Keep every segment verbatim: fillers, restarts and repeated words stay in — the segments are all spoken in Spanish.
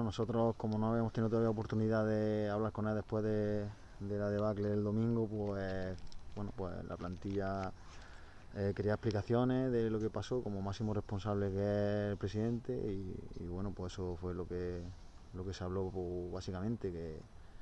nosotros como no habíamos tenido todavía oportunidad de hablar con él después de, de la debacle del domingo, pues bueno, pues la plantilla eh, quería explicaciones de lo que pasó como máximo responsable que es el presidente y, y bueno, pues eso fue lo que lo que se habló pues, básicamente, que,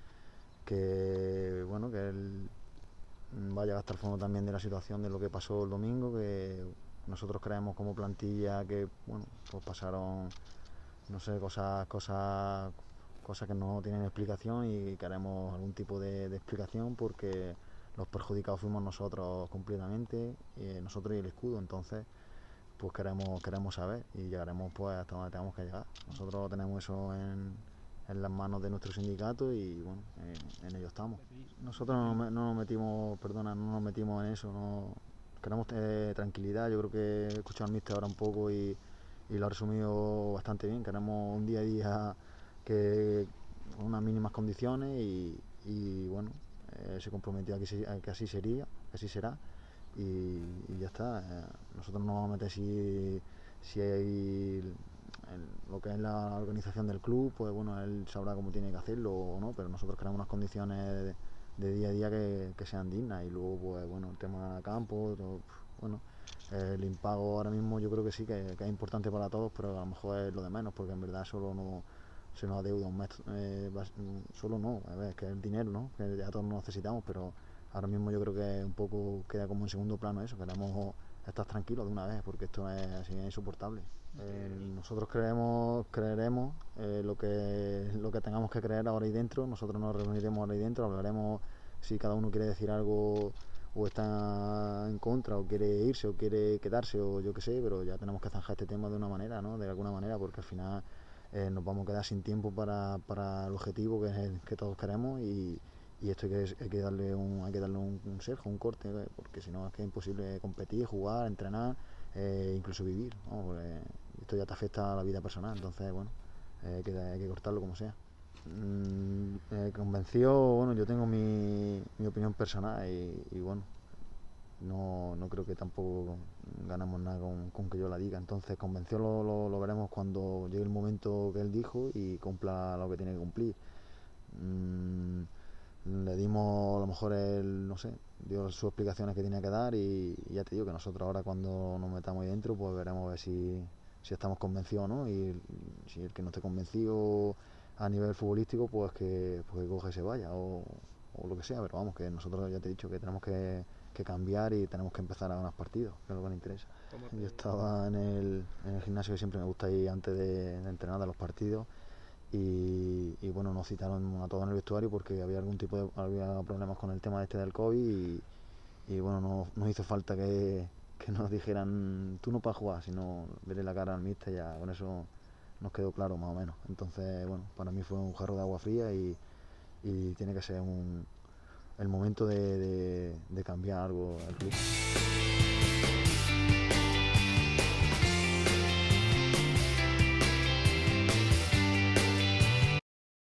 que bueno, que él vaya a gastar fondo también de la situación de lo que pasó el domingo, que nosotros creemos como plantilla que bueno, pues pasaron no sé, cosas, cosas, cosas que no tienen explicación y queremos algún tipo de, de explicación porque los perjudicados fuimos nosotros completamente, eh, nosotros y el escudo, entonces pues queremos, queremos saber y llegaremos pues hasta donde tengamos que llegar. Nosotros tenemos eso en, en las manos de nuestro sindicato y bueno, en, en ello estamos. Nosotros no, no nos metimos, perdona, no nos metimos en eso, no, queremos eh, tranquilidad. Yo creo que he escuchado al míster ahora un poco y, y lo ha resumido bastante bien. Queremos un día a día que con unas mínimas condiciones y, y bueno, eh, se comprometió a que, a que así sería, que así será y, y ya está. Eh, nosotros no vamos a meter si, si hay el, lo que es la organización del club, pues bueno, él sabrá cómo tiene que hacerlo o no, pero nosotros queremos unas condiciones de, de día a día que, que sean dignas y luego pues bueno, el tema campo, todo, bueno, el impago ahora mismo yo creo que sí, que, que es importante para todos, pero a lo mejor es lo de menos, porque en verdad solo no se nos adeuda un mes, eh, solo no, a ver, que es el dinero, ¿no? Que ya todos lo necesitamos, pero ahora mismo yo creo que un poco queda como en segundo plano eso, queremos estar tranquilos de una vez, porque esto es así, es insoportable. Eh, nosotros creemos, creeremos eh, lo que lo que tengamos que creer ahora y dentro, nosotros nos reuniremos ahora y dentro, hablaremos si cada uno quiere decir algo o está en contra o quiere irse o quiere quedarse o yo qué sé, pero ya tenemos que zanjar este tema de una manera, ¿no? De alguna manera, porque al final eh, nos vamos a quedar sin tiempo para, para el objetivo que es el que todos queremos y, y esto hay que, hay que darle un hay que darle un, un cerco, un corte, ¿eh? Porque si no es que es imposible competir, jugar, entrenar, eh, incluso vivir, ¿no? Porque esto ya te afecta a la vida personal, entonces bueno, eh, hay, que, hay que cortarlo como sea. Mm, eh, convenció, bueno, yo tengo mi, mi opinión personal y, y bueno, no, no creo que tampoco ganamos nada con, con que yo la diga, entonces convenció lo, lo, lo veremos cuando llegue el momento que él dijo y cumpla lo que tiene que cumplir. Mm, le dimos a lo mejor él, no sé, dio sus explicaciones que tenía que dar y, y ya te digo que nosotros ahora cuando nos metamos ahí dentro pues veremos a ver si, si estamos convencidos o no y si el que no esté convencido a nivel futbolístico pues que, pues que coge y se vaya o, o lo que sea, pero vamos, que nosotros ya te he dicho que tenemos que, que cambiar y tenemos que empezar a ganar partidos, que es lo que nos interesa. Yo estaba en el, en el gimnasio que siempre me gusta ir antes de, de entrenar de los partidos. Y, y bueno, nos citaron a todos en el vestuario porque había algún tipo de había problemas con el tema este del COVID y, y bueno, no nos hizo falta que, que nos dijeran tú no para jugar, sino verle la cara al míster, ya con eso nos quedó claro más o menos. Entonces, bueno, para mí fue un jarro de agua fría y, y tiene que ser un, el momento de, de, de cambiar algo al club.